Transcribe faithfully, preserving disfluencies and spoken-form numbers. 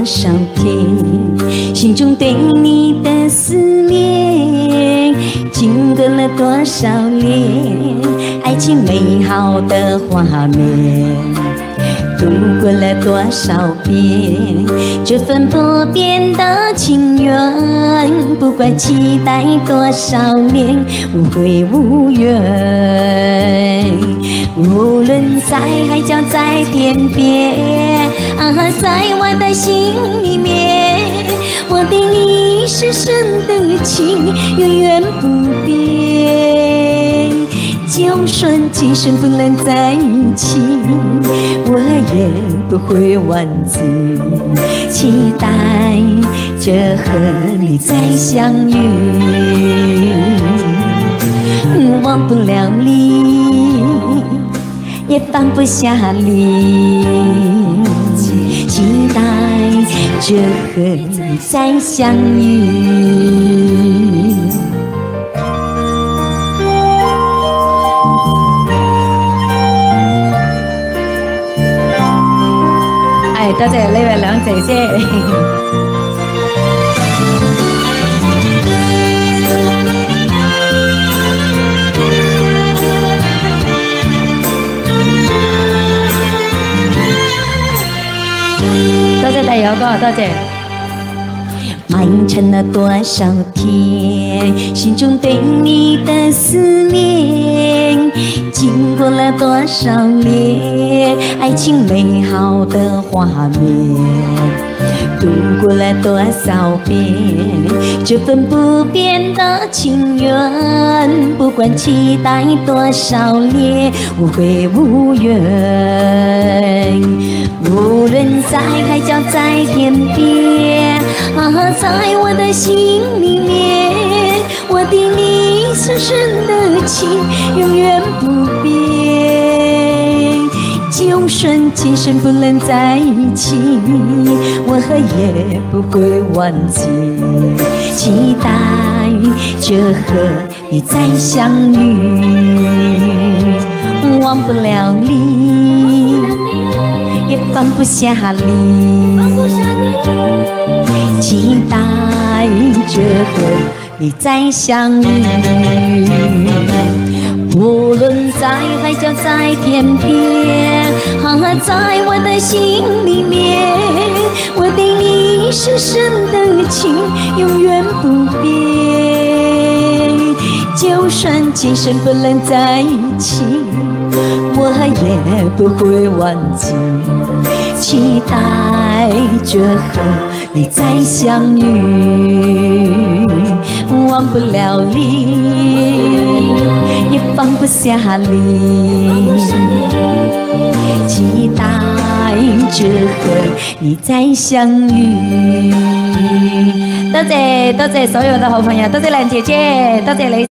少天，心中对你的思念，经过了多少年，爱情美好的画面，度过了多少遍，这份不变的情缘，不管期待多少年，无悔无怨。无论在海角在天边，啊，在我的心里面，我对你深深的情永远不变。就算今生不能在一起，我也不会忘记，期待着和你再相遇。忘不了你，也放不下你，期待着和你再相遇。哎，多謝呢位兩姐姐。多謝大友哥，多謝。漫長了多少天，心中對你的思念，經過了多少年，愛情美好的畫面，度過了多少遍，這份不變的情緣，不管期待多少年，無悔無怨。無論在海角在天邊，啊，在我的心裡面，我對你深深的情永遠不變。就算今生不能在一起，我也不會忘記，期待着和你再相遇。忘不了你，也放不下你，期待着和你再相遇。无论在海角在天边，啊，在我的心里面，我对你深深的情永远不变。就算今生不能在一起，我也不会忘记，期待着和你再相遇。忘不了你，也放不下你，期待着和你再相遇。多謝多謝所有的好朋友，多謝梁姐姐，多謝你。